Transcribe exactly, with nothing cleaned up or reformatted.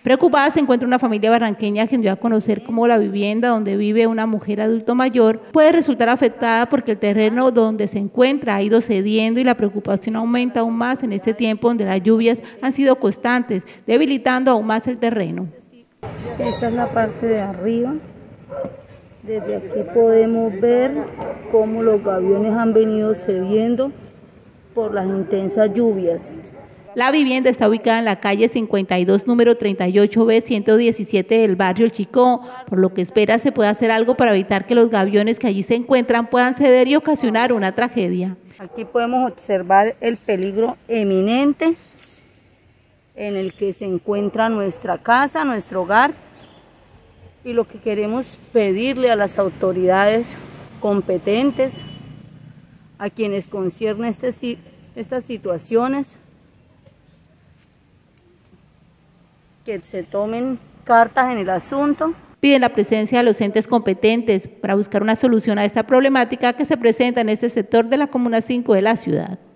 Preocupada se encuentra una familia barranqueña que dio a conocer cómo la vivienda donde vive una mujer adulto mayor puede resultar afectada porque el terreno donde se encuentra ha ido cediendo y la preocupación aumenta aún más en este tiempo donde las lluvias han sido constantes, debilitando aún más el terreno. Esta es la parte de arriba. Desde aquí podemos ver cómo los gaviones han venido cediendo por las intensas lluvias. La vivienda está ubicada en la calle cincuenta y dos, número treinta y ocho B ciento diecisiete del barrio El Chicó, por lo que espera se pueda hacer algo para evitar que los gaviones que allí se encuentran puedan ceder y ocasionar una tragedia. Aquí podemos observar el peligro eminente en el que se encuentra nuestra casa, nuestro hogar, y lo que queremos pedirle a las autoridades competentes, a quienes concierne este, estas situaciones, que se tomen cartas en el asunto. Piden la presencia de los entes competentes para buscar una solución a esta problemática que se presenta en este sector de la Comuna cinco de la ciudad.